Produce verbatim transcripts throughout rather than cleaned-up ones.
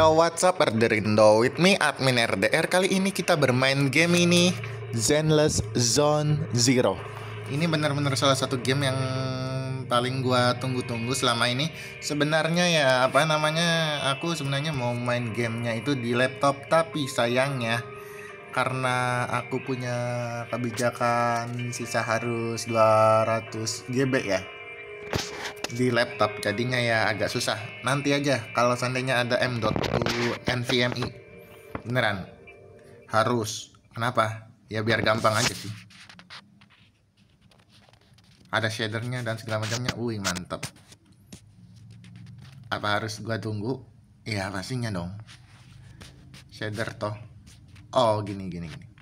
Yo, what's up, Erderindo? With me, admin R D R. Kali ini kita bermain game ini, Zenless Zone Zero. Ini benar-benar salah satu game yang paling gua tunggu-tunggu selama ini. Sebenarnya ya, apa namanya, aku sebenarnya mau main gamenya itu di laptop. Tapi sayangnya, karena aku punya kebijakan sisa harus dua ratus gigabyte ya di laptop, jadinya ya agak susah. Nanti aja kalau seandainya ada M dot dua NVMe beneran harus. Kenapa? Ya biar gampang aja sih, ada shadernya dan segala macamnya. Wih, mantap. Apa harus gua tunggu? Ya pastinya dong, shader toh. Oh, gini gini gini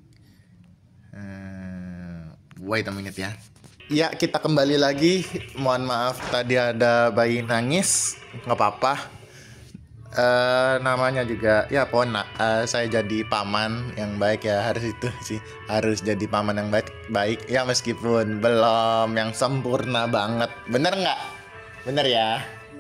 hmm, wait a minute ya. Ya, kita kembali lagi. Mohon maaf tadi ada bayi nangis, nggak apa-apa. Uh, namanya juga ya pona. Uh, saya jadi paman yang baik ya, harus itu sih, harus jadi paman yang baik baik ya, meskipun belum yang sempurna banget. Bener nggak? Bener ya.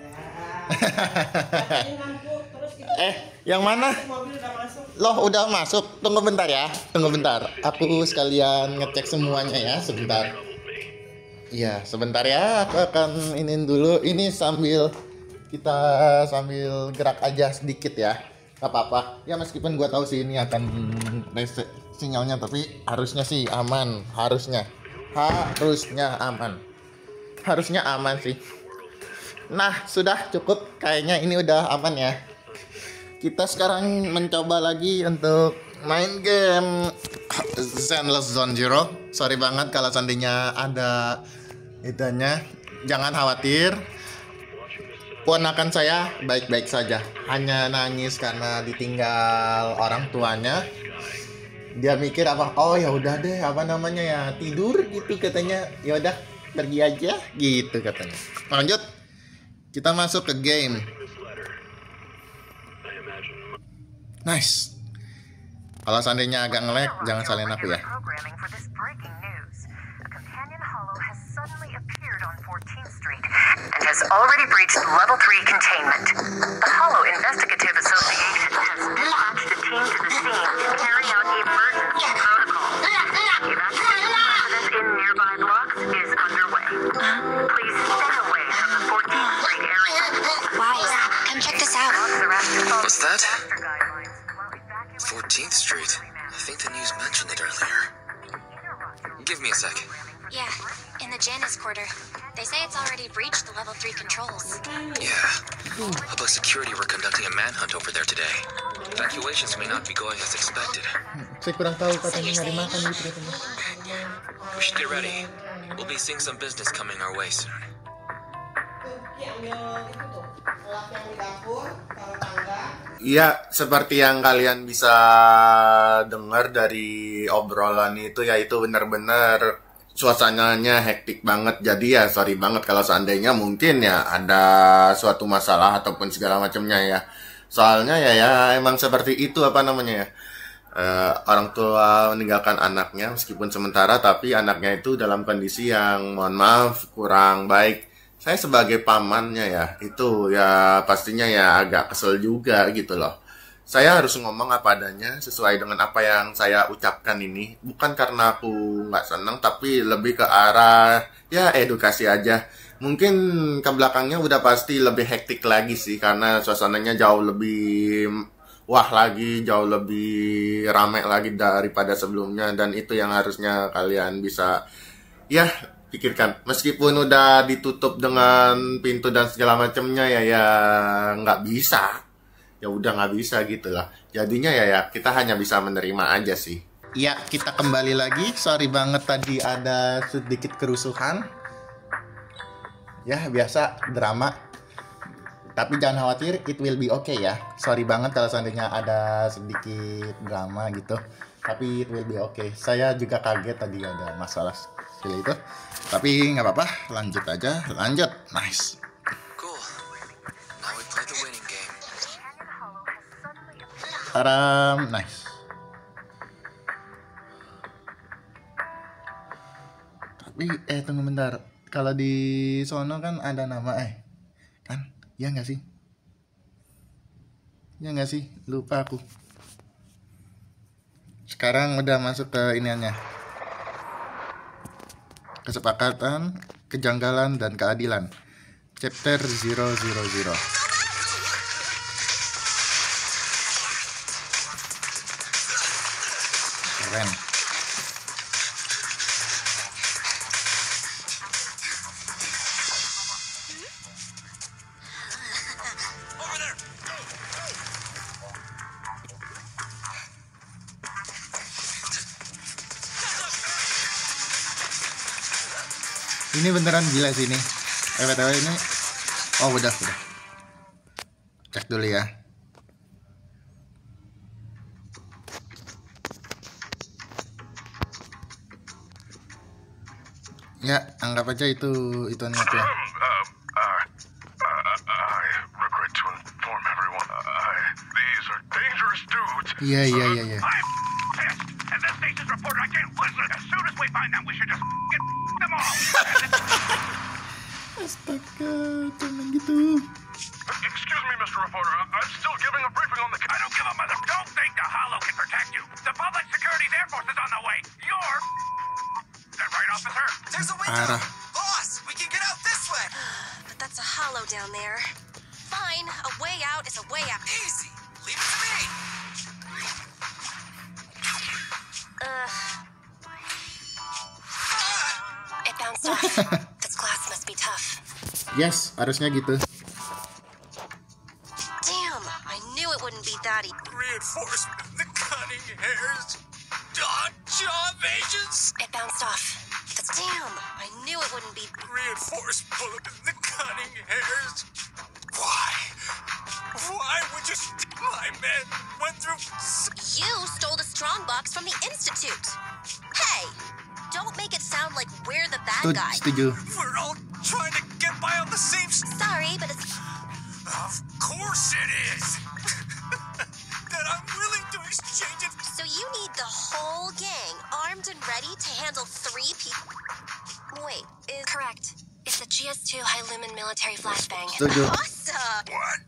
Eh, yang mana? Loh, udah masuk. Tunggu bentar ya. Tunggu bentar. Aku sekalian ngecek semuanya ya, sebentar. Iya, sebentar ya, aku akan inin dulu. Ini sambil kita sambil gerak aja sedikit ya. Gak apa-apa. Ya meskipun gua tahu sih ini akan reset sinyalnya, tapi harusnya sih aman, harusnya. Harusnya aman. Harusnya aman sih. Nah, sudah cukup. Kayaknya ini udah aman ya. Kita sekarang mencoba lagi untuk main game Zenless Zone Zero. Sorry banget kalau seandainya ada itunya. Jangan khawatir, ponakan saya baik-baik saja. Hanya nangis karena ditinggal orang tuanya. Dia mikir apa? Oh ya udah deh, apa namanya ya, tidur gitu katanya. Ya udah, pergi aja gitu katanya. Lanjut, kita masuk ke game. Nice. Kalau seandainya agak nge-lag, jangan salahin aku ya. And has already breached level three containment. The Hollow Investigative Association has dispatched a team to the scene to carry out emergency protocol. Evacuation process in nearby blocks is underway. Please stay away from the fourteenth Street area. Wise, come check this out. What's that? fourteenth Street. I think the news mentioned it earlier. Give me a sec. Yeah, in the Janus quarter. They say it's already breached the level three controls. Yeah. Public security were conducting a manhunt over there today. Evacuations may not be going as expected. Saya kurang tahu katanya nyari makan gitu katanya. We should get ready. We'll be seeing some business coming our way soon. Iya, seperti yang kalian bisa dengar dari obrolan itu, ya itu benar-benar suasananya hektik banget. Jadi ya sorry banget kalau seandainya mungkin ya ada suatu masalah ataupun segala macamnya ya. Soalnya ya ya emang seperti itu, apa namanya ya, uh, orang tua meninggalkan anaknya meskipun sementara, tapi anaknya itu dalam kondisi yang mohon maaf kurang baik. Saya sebagai pamannya ya, itu ya pastinya ya agak kesel juga gitu loh. Saya harus ngomong apa adanya sesuai dengan apa yang saya ucapkan ini. Bukan karena aku nggak seneng, tapi lebih ke arah ya edukasi aja. Mungkin ke belakangnya udah pasti lebih hektik lagi sih, karena suasananya jauh lebih wah lagi, jauh lebih ramai lagi daripada sebelumnya. Dan itu yang harusnya kalian bisa ya pikirkan. Meskipun udah ditutup dengan pintu dan segala macamnya ya ya nggak bisa. Ya udah nggak bisa gitu lah. Jadinya ya ya kita hanya bisa menerima aja sih. Ya, kita kembali lagi. Sorry banget tadi ada sedikit kerusuhan. Ya biasa drama. Tapi jangan khawatir, it will be okay ya. Sorry banget kalau seandainya ada sedikit drama gitu. Tapi it will be okay. Saya juga kaget tadi ada masalah seperti itu. Tapi nggak apa-apa, lanjut aja, lanjut. Nice. Cool. Now we play the winning game. Taram, nice. Tapi eh tunggu bentar. Kalau di sono kan ada nama eh kan? Ya nggak sih? Ya nggak sih? Lupa aku. Sekarang udah masuk ke iniannya. Kesepakatan, kejanggalan, dan keadilan. Chapter zero zero zero. Keren. Ini beneran gila sih ini. Eh, B T W ini. Oh, udah, udah. Cek dulu ya. Ya, anggap aja itu itu aja. Iya, iya, iya, iya. Astaga, jangan gitu. Excuse me, Mister Reporter. I'm still giving a briefing on the... I don't give a mother... Don't think the Hollow can protect you. The Public Security's Air Force is on the way. You're... That right, officer? There's a window. Boss, we can get out this way. But that's a Hollow down there. Fine, a way out is a way out. Easy. Leave it to me. Ugh. It bounced off. This glass must be tough. Yes, harusnya gitu. Damn, I knew it wouldn't be that easy. Reinforcement of the cunning hairs. Dog jaw evasions. It bounced off. That's damn, I knew it wouldn't be. Reinforcement of the cunning hairs. Why? Why would you st- my men went through... You stole the strong box from the Institute. Hey, don't make it sound like we're the bad Setuju, guy. setuju. We're all trying to get by on the same... s- Sorry, but it's... Of course it is. That I'm willing to exchange it. So you need the whole gang armed and ready to handle three people. Wait, is correct. It's a G S two high lumen military flashbang. Setuju. Awesome! What?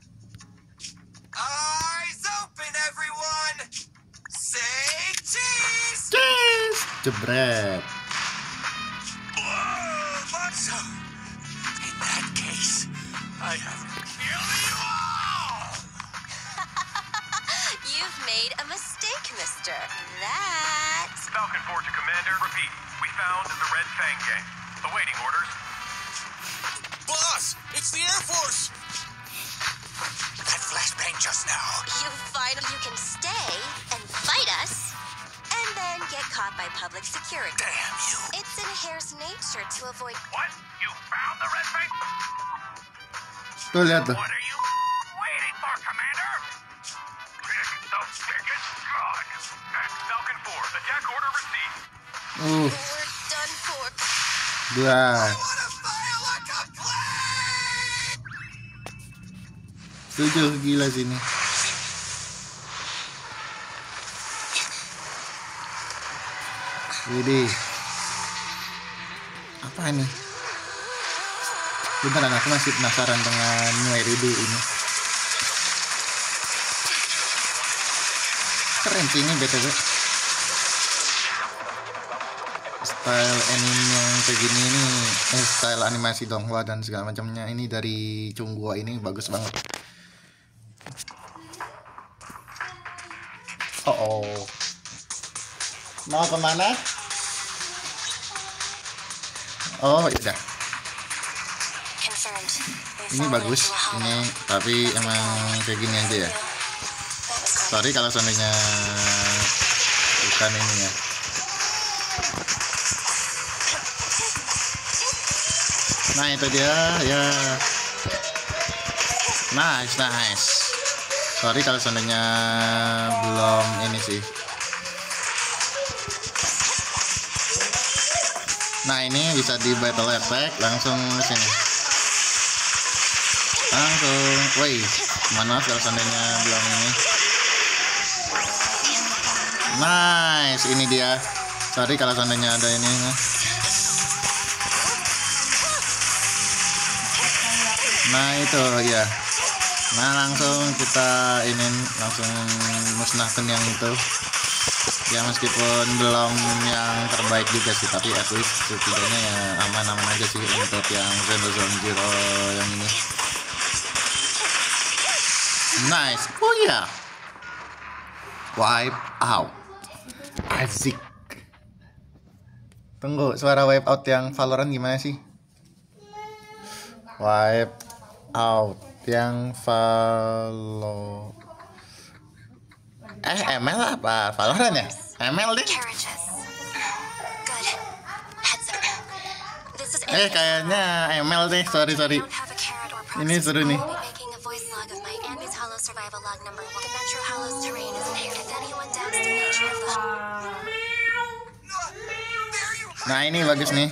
Eyes open, everyone. Say cheese. Cheese. Jebret. Whoa, so, in that case, I have to kill you all. You've made a mistake, mister. That's... Falcon four to Commander. Repeat. We found the Red Fang gang. Awaiting orders. Boss, it's the Air Force. That flashbang just now. You find you can stay and fight us, and then get caught by public security. Damn you. It's in Hare's nature to avoid... What? You found the Red Fang? Tuh, lihat tuh. What are you waiting for, Commander? Pick the biggest gun. Falcon four, attack order received. Uh, We're done for. dua. I wanna fire like a plane. Setuju, gila sini. Widih. Apa ini? Beneran aku masih penasaran dengan Nyeridu ini. Keren sih ini B T W. Style anime yang kayak gini ini, eh, style animasi donghua dan segala macamnya ini dari Chunghwa ini bagus banget. Oh, oh. Mau kemana? Oh, udah. Confirmed. We've Ini fallen bagus. into a hollow. Ini tapi emang kayak gini aja ya. That was great. Sorry kalau seandainya bukan ini ya. Nah itu dia ya. Nice nice. Sorry kalau seandainya belum ini sih. Nah ini bisa di battle attack langsung sini. Langsung. Woi, mana kalau seandainya belum ini. Nice, ini dia. Sorry kalau seandainya ada ini. Nah itu ya. Nah langsung kita ini langsung musnahkan yang itu. Ya meskipun belum yang terbaik juga sih, tapi at least setidaknya ya aman-aman aja sih untuk yang Zero Zone Zero yang ini. Nice. Oh ya. Yeah. Wipe out. Asik. Tunggu, suara wipe out yang Valorant gimana sih? Wipe out yang Valo. Eh, M L apa? Valorant ya? M L deh. Eh, kayaknya M L deh. Sorry, sorry. Ini seru nih. Nah, ini bagus nih.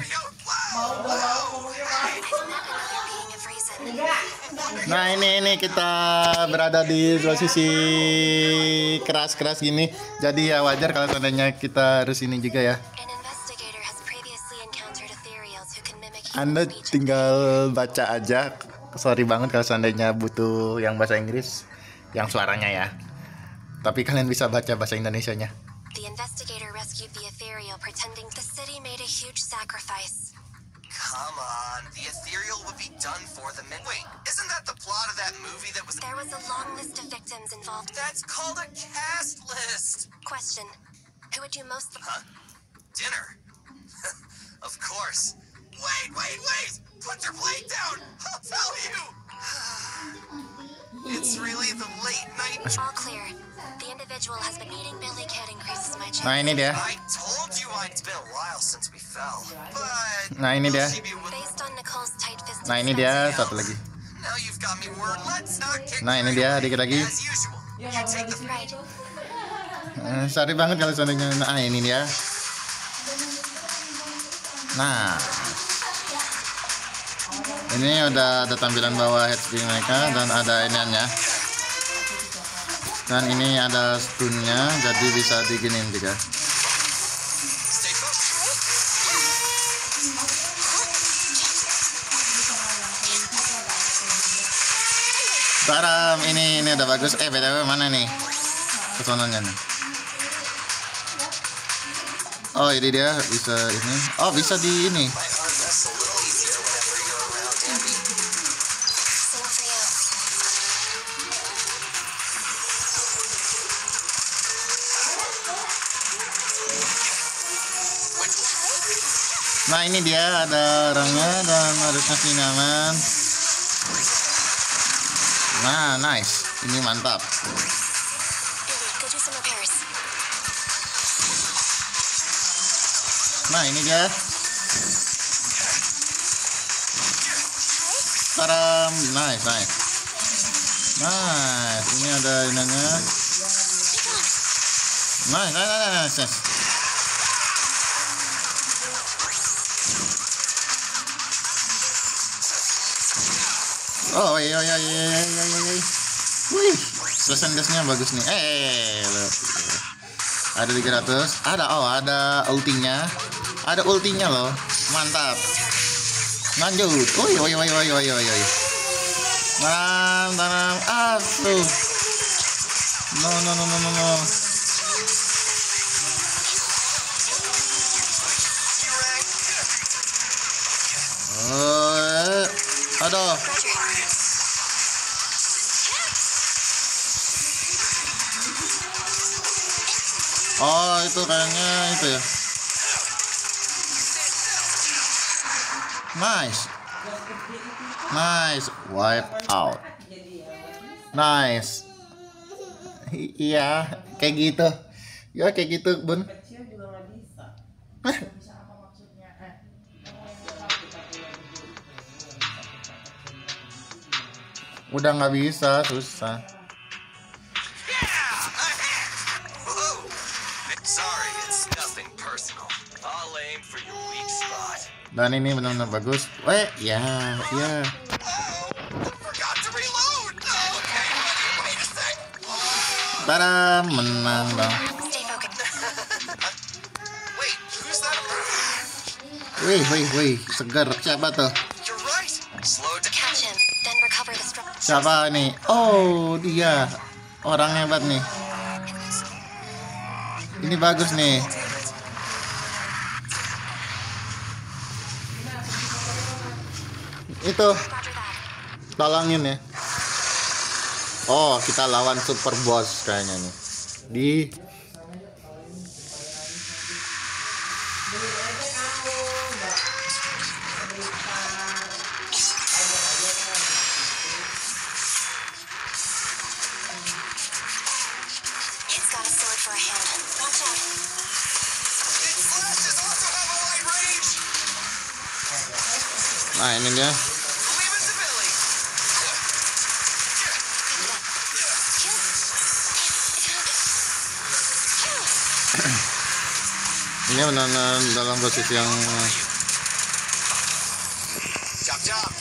Nah, ini ini kita berada di posisi keras-keras gini. Jadi ya wajar kalau seandainya kita harus ini juga ya. Anda tinggal baca aja. Sorry banget kalau seandainya butuh yang bahasa Inggris, yang suaranya ya. Tapi kalian bisa baca bahasa Indonesianya. The investigator rescued the ethereal, pretending the city made a huge sacrifice. Come on, the ethereal would be done for the min. Wait, isn't that the plot of that movie that was? There was a long list of victims involved. That's called a cast list. Question: who would you most? Huh? Dinner. Of course. Wait, wait, wait! Put your plate down! I'll tell you! It's really the late night. All clear. The individual has been eating Billy Kid increases my chance. Nah, ini dia. I told you it's been a while since we fell. But Nah, ini dia. Based on Nicole's tight-fisted Nah, ini dia satu lagi. Now you've got me word. Let's not get Nah, ini dia dikit lagi. as usual. You take the Right. Eh, sorry banget kalau seandainya. Nah, ini dia. Nah, ini udah ada tampilan bawah headscreen mereka dan ada iniannya. Dan ini ada stunnya, jadi bisa diginin juga. Stay focused. Taram, ini ini udah bagus. Eh, B T W mana nih kesononya nih? Oh, ini dia bisa ini. Oh, bisa di ini. My heart rests a little easier whenever you're around, Abby. Same for you. Nah, ini dia ada orangnya dan harus ngasih nyaman. Nah, nice. Ini mantap. Billy, go do some repairs. Nah, ini dia. Taram, nice, nice. Nice. Ini ada ininya. Nice, nice, nice, nice, nice. Oh, iya, iya, iya, iya, iya, iya. Wih, persentasenya bagus nih. Eh, loh. Ada tiga ratus. Ada, oh, ada ultinya. Ada ultinya loh. Mantap. Lanjut. Woi, woi, woi, woi, woi, woi, woi. Tanam, tanam. Asuh. No, no, no, no, no, no. Oh, aduh. Oh, itu kayaknya itu ya. Nice. Nice. Wipe out. Nice. I- iya, kayak gitu. Ya kayak gitu, Bun. Udah nggak bisa, susah. Whoa. Sorry, it's nothing personal. I'll aim for your weak spot. Dan ini benar-benar bagus. Weh, ya, ya. Oh, forgot to reload. Okay, wait a sec. Tada, menang dong. Stay focused. Wait, who's that? Wih, wih, wih, segar. Siapa tuh? You're right. Slow down. Catch him, then recover the structure. Siapa nih? Oh, dia. Orang hebat nih. Ini bagus nih. Itu. Tolongin ya. Oh, kita lawan super boss kayaknya nih. Di It's got a sword for a hand. Watch out. Its flashes also have a wide range. Nah, ini dia. Leave it to Billy. Ini benar-benar dalam posisi yang Chop chop.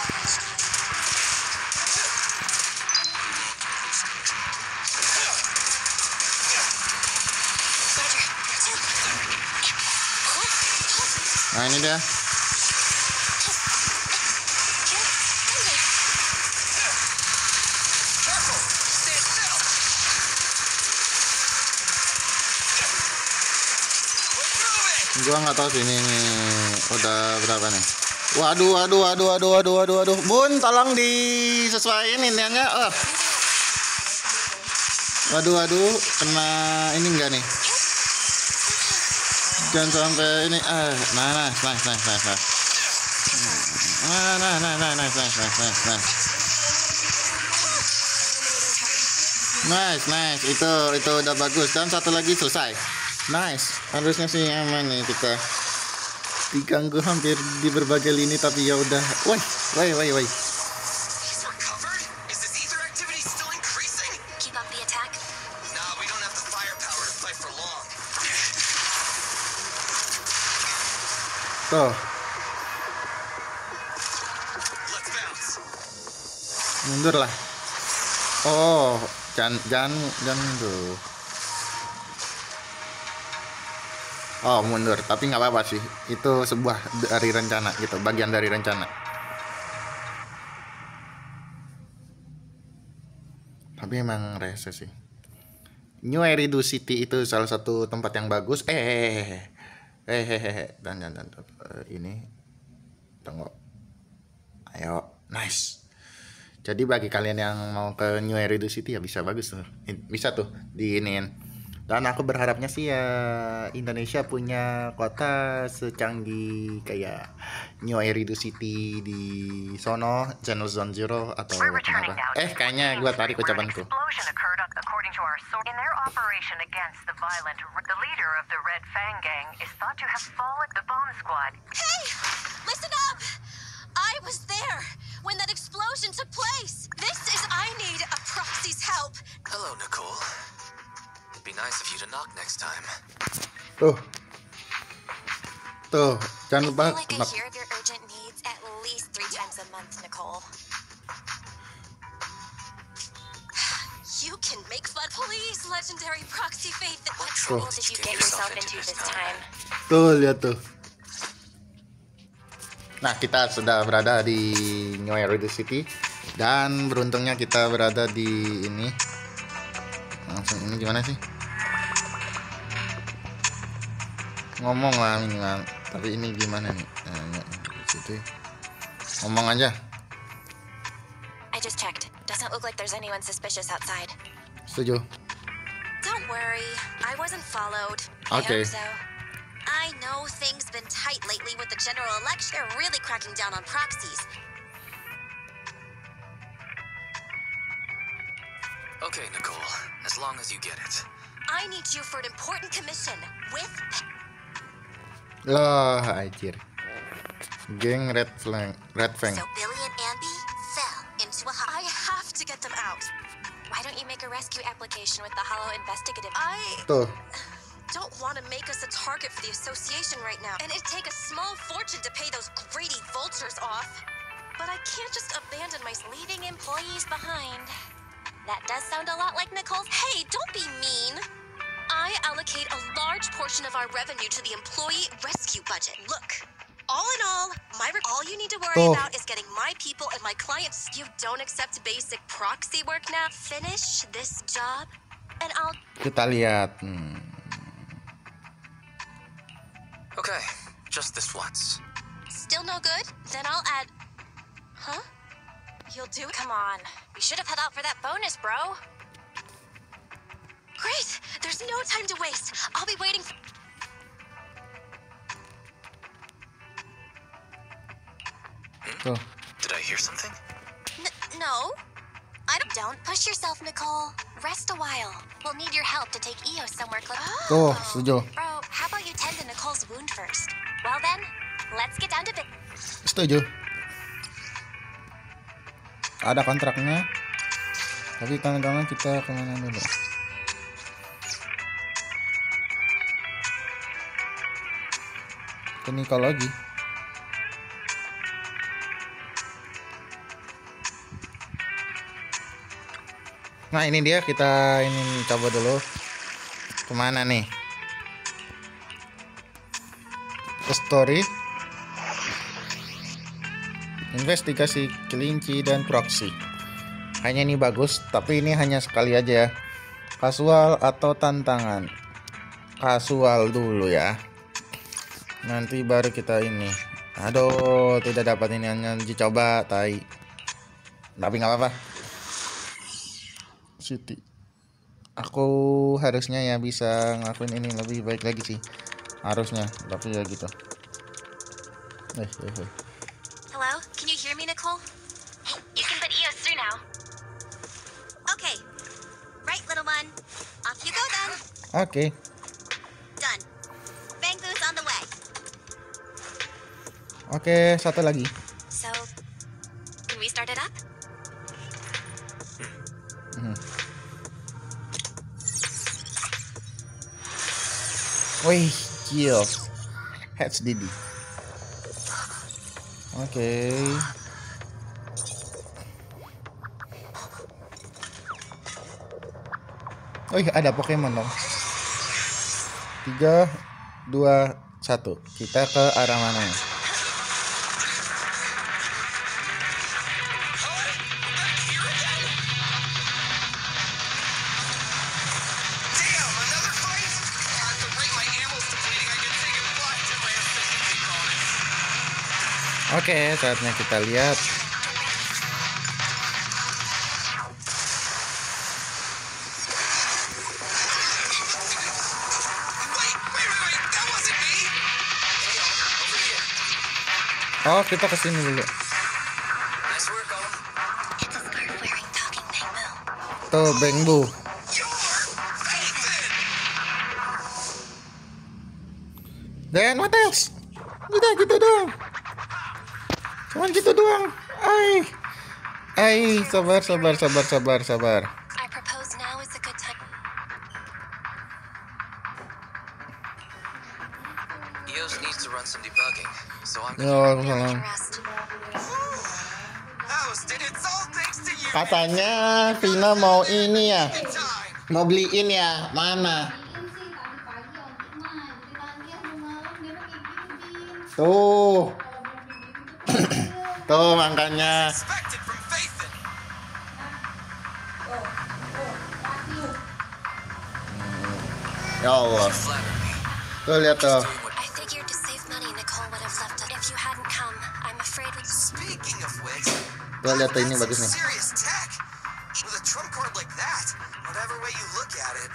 Nah, ini dia. Careful. Stand still. We're moving. Gua nggak tahu sih ini, ini udah berapa nih. Waduh, waduh, waduh, waduh, waduh, waduh, waduh. Bun, tolong disesuaiin iniannya. Oh. Waduh, waduh, kena ini enggak nih? Jangan sampai ini. Ah, nah, nah, nice, nice, nice, nice. Nah, nah, nah, nah, nice, nice, nice, nice, nice. Nice, nice. Itu, itu udah bagus. Dan satu lagi selesai. Nice. Harusnya sih aman nih kita. Diganggu hampir di berbagai lini, tapi ya udah. Woi, woi, woi, woi. He's recovered? Is this ether activity still increasing? Keep up the attack. Nah, we don't have the firepower to fight for long. Tuh, Let's bounce. mundur lah. Oh, jangan, jangan, jangan mundur. Oh, mundur, tapi nggak apa-apa sih. Itu sebuah dari rencana gitu, bagian dari rencana. Tapi emang rese sih. New Eridu City itu salah satu tempat yang bagus. Eh, eh, eh, eh, dan dan dan ini, tunggu. Ayo, nice. Jadi bagi kalian yang mau ke New Eridu City ya bisa bagus tuh, bisa tuh diinin. Dan aku berharapnya sih ya Indonesia punya kota secanggih kayak New Eridu City di sono, Channel Zone Zero atau We're returning apa? now. Eh, kayaknya gue tarik Where an ucapanku. explosion occurred, according to our source. In their operation against the violent, the leader of the Red Fang Gang is thought to have fallen. The bomb squad. Hey! Listen up! I was there when that explosion took place. This is I need a proxy's help. Hello, Nicole. It'd be nice of you to knock next time. Tuh. Tuh, jangan I lupa. feel like I knock. hear of your urgent needs at least three times a month, Nicole. You can make fun. Please, legendary proxy faith. What trouble did you get yourself into this time? Tuh, lihat tuh. Nah, kita sudah berada di New Eridu City dan beruntungnya kita berada di ini. Langsung ini gimana sih? Ngomong lah minimal. Tapi ini gimana nih? Nah, di situ. Ngomong aja. I just checked. Doesn't look like there's anyone suspicious outside. Setuju. Don't worry, I wasn't followed. Okay. I hope so. I know things been tight lately with the general election. They're really cracking down on proxies. Okay, Nicole. As long as you get it. I need you for an important commission with. Lah, anjir. Geng Red Fang, Red Fang. So Billy and Andy fell into a. I have to get them out. Why don't you make a rescue application with the Hollow Investigative? I Tuh. don't want to make us a target for the association right now, and it'd take a small fortune to pay those greedy vultures off. But I can't just abandon my leaving employees behind. That does sound a lot like Nicole's. Hey, don't be mean. I allocate a large portion of our revenue to the employee rescue budget. Look, All in all, my all you need to worry Tuh. about is getting my people and my clients. You don't accept basic proxy work now. Finish this job, and I'll. Kita lihat. Hmm. Okay, just this once. Still no good? Then I'll add. Huh? You'll do it? Come on. You should have head out for that bonus, bro. Great! There's no time to waste. I'll be waiting for. Tuh. Did I hear something? N- no. I don't. Don't push yourself, Nicole. Rest a while. We'll need your help to take E O somewhere close. Tuh, setuju. Bro, how about you tend to Nicole's wound first? Well then, let's get down to the. Setuju. Ada kontraknya. Tapi tangan-tangan kita kemana dulu? Ke Nicole lagi. Nah ini dia, kita ini coba dulu kemana nih? Ke story, investigasi kelinci dan proxy. Hanya ini bagus, tapi ini hanya sekali aja ya. Kasual atau tantangan? Kasual dulu ya. Nanti baru kita ini. Aduh, tidak dapat ini, hanya dicoba, tai. Tapi nggak apa-apa. City. Aku harusnya ya bisa ngelakuin ini lebih baik lagi sih. Harusnya, tapi ya gitu. Eh, eh, eh. Hello? Can you hear me, Nicole? Hey, you can put E O S through now. Okay. Right, little one. Off you go then. Oke. Done. Bang booth on the way. Oke, satu lagi. So, can we start it up? Hmm. Wih, kill. Heads Didi. Oke. Wih, ada Pokemon dong. Tiga, dua, satu. Kita ke arah mana? Oke, saatnya kita lihat. Oh, kita kesini dulu. Tuh, Bang Bu. Dan what else? Udah gitu doang. Cuman gitu doang. Ay. Ay, sabar sabar sabar sabar sabar. I propose now is a good time. E O S needs to run some debugging, so I'm Ya, Waalaikumsalam. Rest. Katanya Vina mau ini ya. Mau beliin ya. Mana? Tuh. Tuh makanya. Ya Allah. Tuh lihat tuh. I figured to save money, Nicole would have left it. If you hadn't come, I'm afraid we. Speaking of which, Tuh lihat tuh ini that's bagus some nih. serious tech. With a trump card like that, whatever way you look at it.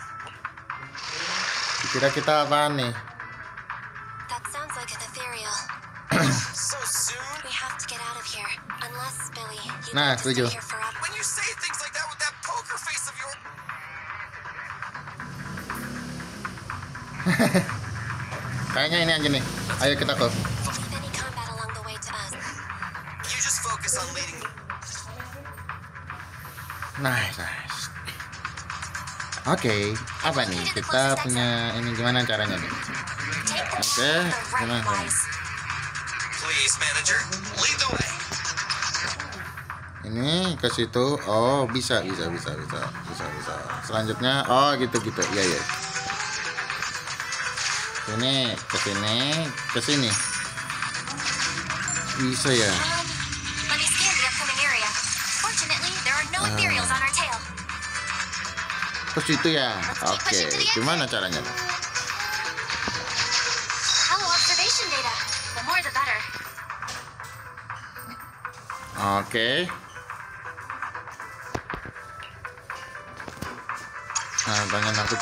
Kira kita apaan nih? That sounds like an ethereal. So soon? We have to get out of here. Unless, Billy, you Nah, need to stay setuju. here forever. When you say things like that with that poker face of yours. Kayaknya ini aja nih. Ayo kita ke. Leave any combat along the way to us. You just focus on leading. Nice, nice. Oke, apa nih? Kita punya ini gimana caranya nih? Take the Oke, the gimana? right wise. Please, manager, lead the way. Ini ke situ. Oh, bisa, bisa, bisa, bisa, bisa, bisa. Selanjutnya, oh gitu gitu. Iya, iya. Ini ke sini, ke sini. Bisa ya. Um, let me scan the upcoming area. Fortunately, there are no ethereals on our tail. Terus itu ya. Oke, gimana caranya? Hello, observation data. The more the better. Oke. Nah, tanya aku.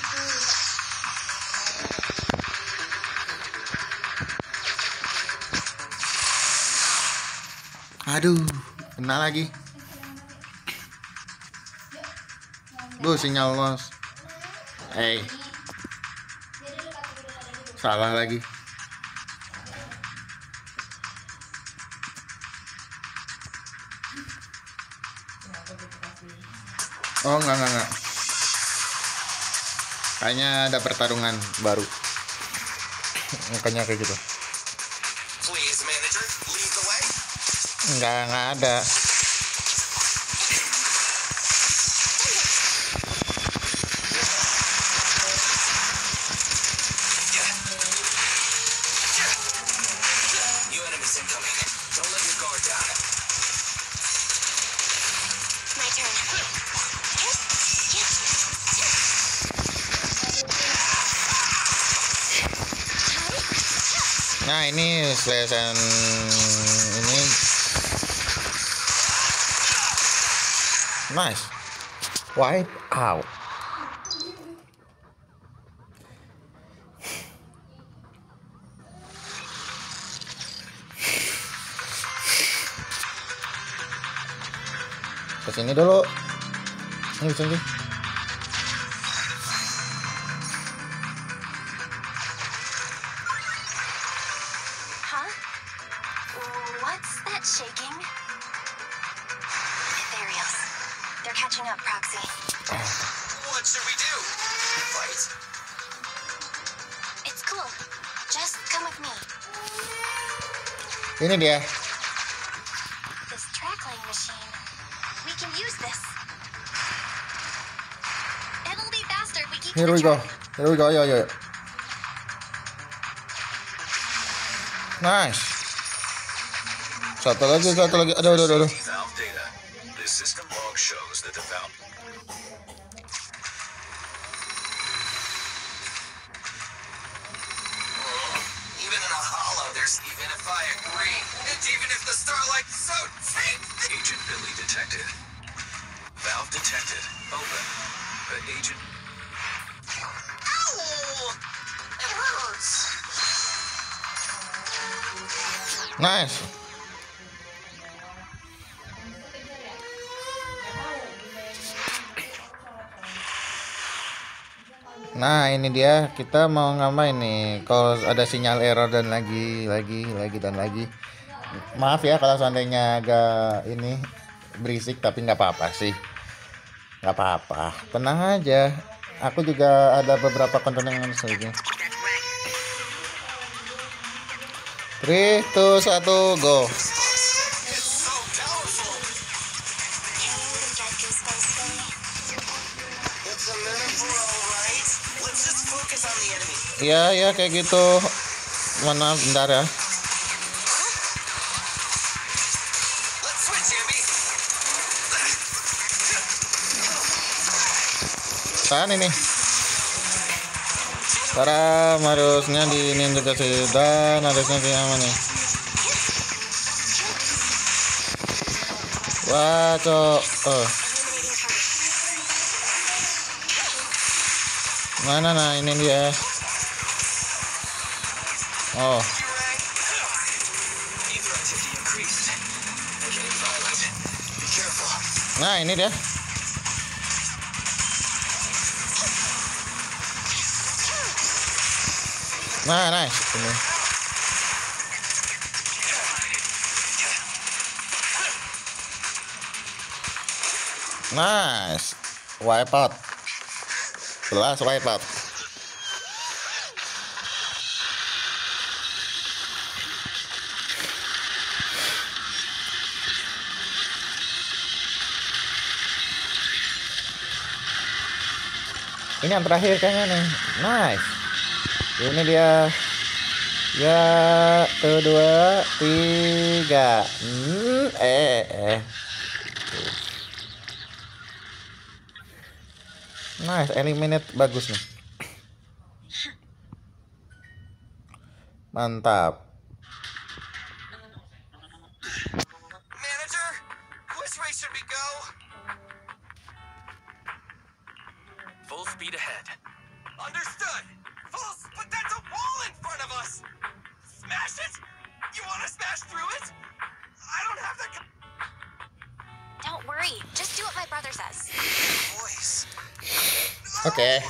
Aduh, kena lagi. Duh, sinyal los. Eh, hey. Salah lagi. Oh, enggak, enggak, enggak. Kayaknya ada pertarungan baru. Makanya kayak gitu. Please, manager, lead the way. Enggak, enggak ada. New enemies incoming. Don't let your guard down. My turn. Nah, ini selesan ini nice. Wipe out. Kesini dulu. Ini bisa sih. Huh? What's that shaking? Ethereals. They're catching up, Proxy. What should we do? Fight? It's cool. Just come with me. Ini dia. This trackline machine. We can use this. It'll be faster if we keep to Here the we go. track. Here we go. Ayo, ayo. Nice. Satu lagi, satu lagi. Aduh, aduh, aduh. Valve data. The system log shows that the valve. Even in a hollow, there's even if I agree, and even if the starlight's so cheap. Agent Billy detected. Valve detected. Open. But agent. Ow! It hurts. Nice. Nah, ini dia. Kita mau ngapain nih? Kalau ada sinyal error dan lagi, lagi, lagi dan lagi. Maaf ya kalau seandainya agak ini berisik, tapi nggak apa-apa sih. Nggak apa-apa. Tenang aja. Aku juga ada beberapa konten yang lagi. Three, two, satu, go. So powerful. Get goosebumps, Billy. It's a metaphor, right? Let's just focus on the enemy. Iya, iya kayak gitu. Mana bentar ya. Let's switch, Ambi. Tahan ini. Sekarang harusnya di ini juga sih, dan harusnya sih aman nih. Wah, cok. Oh. Mana nah ini dia. Oh. Ether activity increased. They're getting violent. Be careful. Nah, ini dia. Nah, nice. Ini. Nice. Wipe out. Jelas wipe out. Ini yang terakhir kayaknya nih. Nice. Ini dia. Ya, tuh dua, tiga. Hmm, eh, eh. Nice, eliminate bagus nih. Mantap. Manager, which way should we go? Full speed ahead. Understood. Full, s- but that's a wall in front of us. Smash it? You want to smash through it? I don't have the c- Don't worry, just do what my brother says. voice. Oke.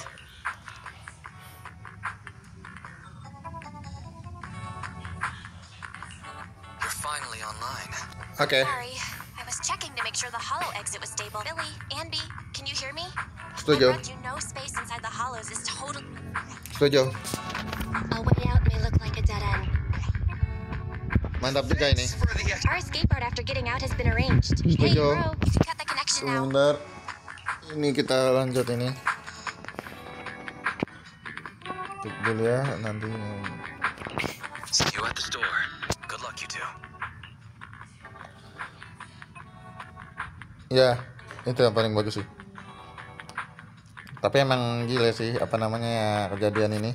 You're finally online. Oke. Sorry, I was checking to make sure the hollow exit was stable. Billy, Anby, can you hear me? Setuju. I read you know space inside the hollows is total. Setuju. A way out may look like a dead end. Mantap juga ini. For the ex- Our escape route after getting out has been arranged. Hey, Setuju. bro, you can cut the connection now. Sebentar. Ini kita lanjut ini. Tik dulu ya, nanti. See you at the store. Good luck, you two. Ya, itu yang paling bagus sih. Tapi emang gila sih apa namanya ya kejadian ini.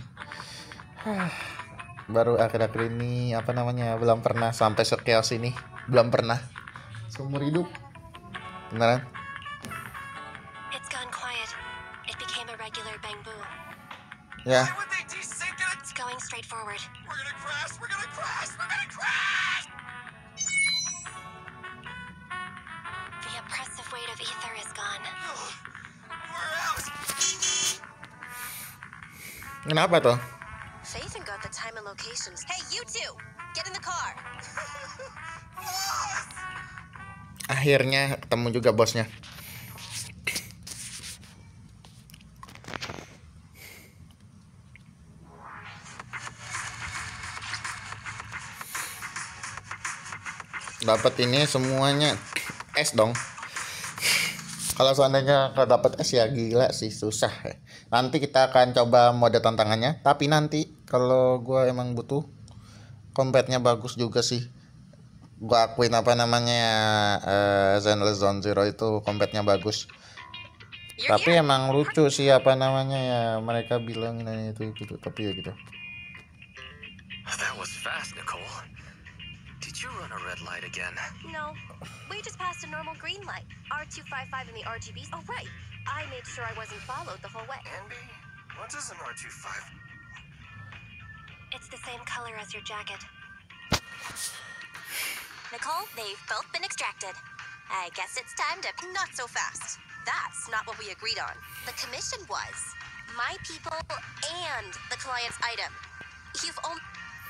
Baru akhir-akhir ini apa namanya belum pernah sampai sekios ini, belum pernah seumur hidup. Beneran? It's gone quiet. It became a regular bang boom. Ya, Why would they desync it? It's going straight forward. We're gonna crash. We're gonna crash. We're gonna crash. The oppressive weight of ether is gone. We're out. kenapa tuh? Faithin got the time and locations. Hey, you two! Get in the car! Akhirnya ketemu juga bosnya. Dapat ini semuanya es dong. Kalau seandainya nggak dapat es ya gila sih, susah. Nanti kita akan coba mode tantangannya. Tapi nanti kalau gue emang butuh combatnya bagus juga sih. Gue akuin apa namanya uh, Zenless Zone Zero itu combatnya bagus. You're Tapi here. emang lucu sih apa namanya ya mereka bilang ini itu gitu. Tapi ya gitu. That was fast, Nicole. Did you run a red light again? No, we just passed a normal green light. R two five five in the R G Bs. Oh, right. I made sure I wasn't followed the whole way. Andy, what is an R twenty-five? It's the same color as your jacket. Nicole, they've both been extracted. I guess it's time to... Not so fast. That's not what we agreed on. The commission was my people and the client's item. You've only...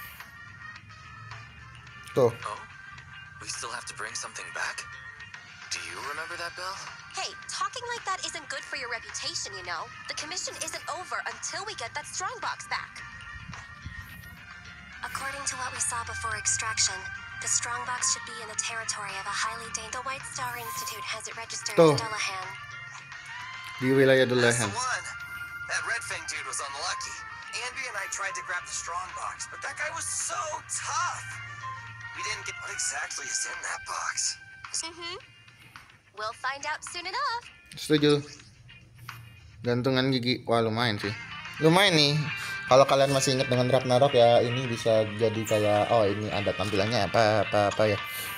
Tuh. Oh? We still have to bring something back? Do you remember that, Belle? Hey, talking like that isn't good for your reputation, you know? The commission isn't over until we get that strongbox back. According to what we saw before extraction, the strongbox should be in the territory of a highly dangerous... The White Star Institute has it registered Tuh. as Dullahan. Di wilayah That's Dullahan. the one. That Red Fang dude was unlucky. Andy and I tried to grab the strong box, but that guy was so tough. We didn't get what exactly is in that box. Mm-hmm. We'll find out soon enough. Setuju. Gantungan gigi. Wah lumayan sih. Lumayan nih. Kalau kalian masih ingat dengan Ragnarok ya ini bisa jadi kayak oh ini ada tampilannya apa apa apa ya.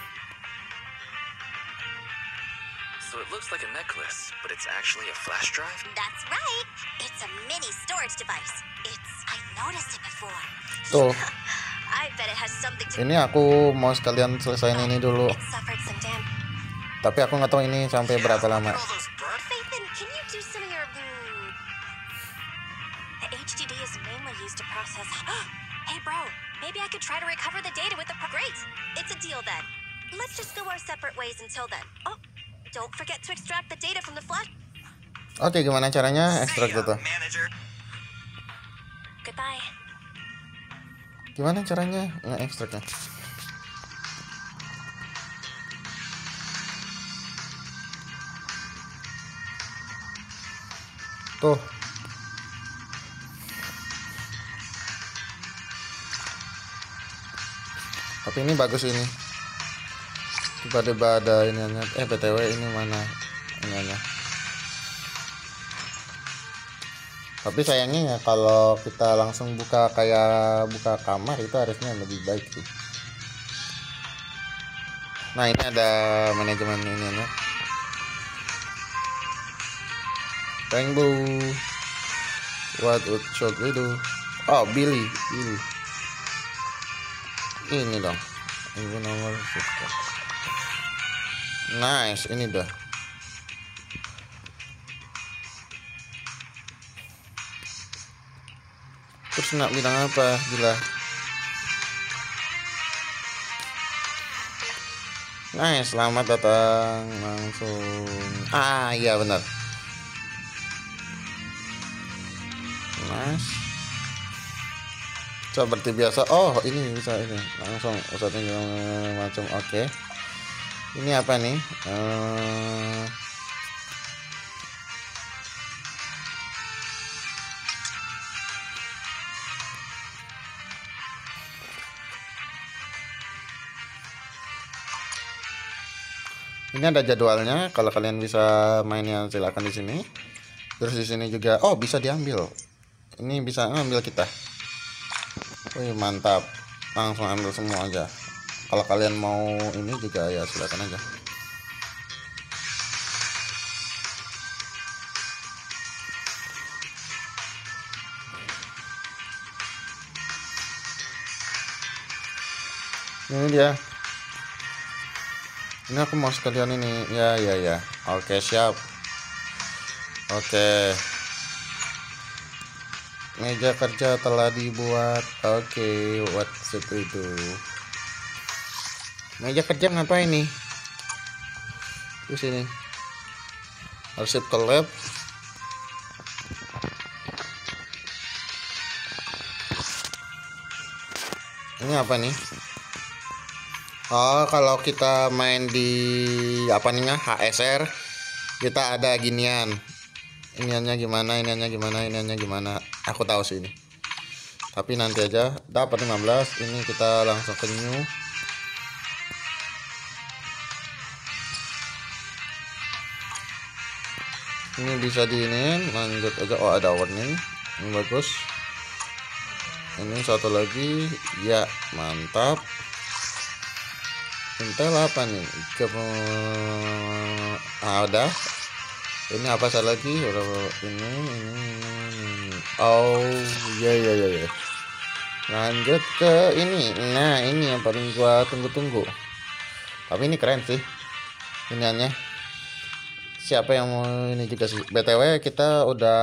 So it looks like a necklace, but it's actually a flash drive? That's right. It's a mini storage device. It's... I noticed it before. Tuh. I bet it has something to... Ini aku mau sekalian selesaiin ini dulu. It suffered some damage. Tapi aku nggak tahu ini sampai berapa lama. Look at all those burn- Faithin, can you do some of your... Hmm... The H D D is mainly used to process... Hey, bro. Maybe I could try to recover the data with the... pro- Great. It's a deal then. Let's just go our separate ways until then. Oh, don't forget to extract the data from the flash... Oke, gimana caranya ekstrak See ya, itu? manager. Goodbye. Gimana caranya nge-ekstraknya? Tuh. Tapi ini bagus ini. Tiba-tiba ada ininya. Eh B T W ini mana ininya. Tapi sayangnya ya kalau kita langsung buka kayak buka kamar itu harusnya lebih baik sih. Nah ini ada manajemen ininya. Rainbow. What would should we do? Oh Billy, Billy. Ini dong. Ini nomor satu. Nice, ini dah. Terus nak bilang apa? Gila. Nice, selamat datang langsung. Ah iya benar. Nice. Seperti biasa. Oh ini bisa ini langsung usah tinggal macam. Oke. Okay. Ini apa nih? Uh... Ini ada jadwalnya. Kalau kalian bisa mainnya silakan di sini. Terus di sini juga. Oh bisa diambil. Ini bisa ngambil kita. Wih mantap. Langsung ambil semua aja. Kalau kalian mau ini juga ya silakan aja. Ini dia. Ini aku mau sekalian ini. Ya ya ya. Oke siap. Oke. Meja kerja telah dibuat. Oke, what itu? Meja kerja ngapain nih? Di sini. Arsip ke lab. Ini apa nih? Oh, kalau kita main di apa nih H S R, kita ada ginian. Iniannya gimana, iniannya gimana, iniannya gimana. Aku tahu sih ini. Tapi nanti aja. Dapat lima belas. Ini kita langsung ke new. Ini bisa diinin. Lanjut aja. Oh ada warning. Ini bagus. Ini satu lagi. Ya mantap. Intel apa nih? Coba. Ah udah. Ini apa salah lagi? Ini, ini, ini. Oh, ya ya ya ya. Lanjut ke ini. Nah, ini yang paling gua tunggu-tunggu. Tapi ini keren sih. Iniannya. Siapa yang mau ini juga sih? B T W kita udah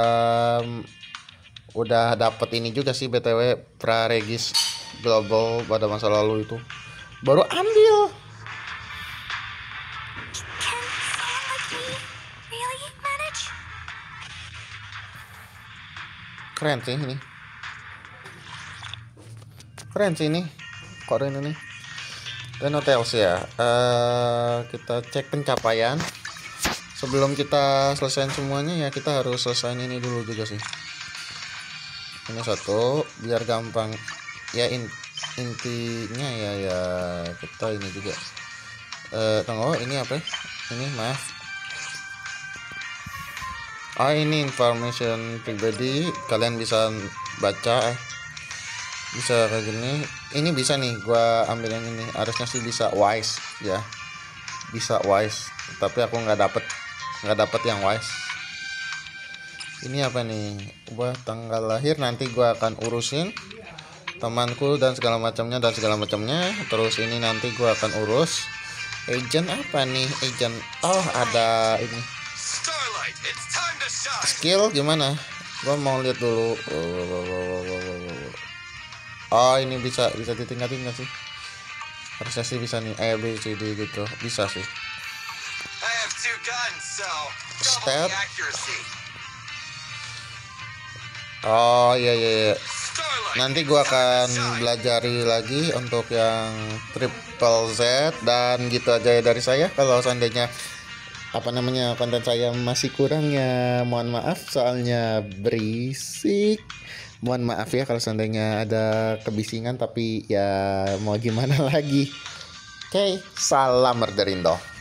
udah dapat ini juga sih B T W Praregis Global pada masa lalu itu. Baru ambil. Keren sih ini. Keren sih ini. Keren ini. Dan hotels ya. Uh, kita cek pencapaian. Sebelum kita selesaiin semuanya ya kita harus selesaiin ini dulu juga sih. Ini satu biar gampang. Ya in, intinya ya ya kita ini juga. Uh, tunggu ini apa? Ini maaf. Ah ini information pribadi, kalian bisa baca, bisa kayak gini. Ini bisa nih, gua ambil yang ini. Harusnya sih bisa wise ya, bisa wise. Tapi aku nggak dapet, nggak dapet yang wise. Ini apa nih? Gua tanggal lahir nanti gua akan urusin temanku dan segala macamnya dan segala macamnya. Terus ini nanti gua akan urus. Agent apa nih? Agent. Oh ada ini. Skill gimana? Gua mau lihat dulu. Oh ini bisa bisa ditingkatin nggak sih? Harusnya sih bisa nih. A B C D gitu bisa sih. Step. Oh iya iya. iya. Nanti gua akan belajari lagi untuk yang triple Z dan gitu aja ya dari saya. Kalau seandainya apa namanya konten saya masih kurang ya, mohon maaf soalnya berisik. Mohon maaf ya kalau seandainya ada kebisingan, tapi ya mau gimana lagi. Oke, salam Merderindo.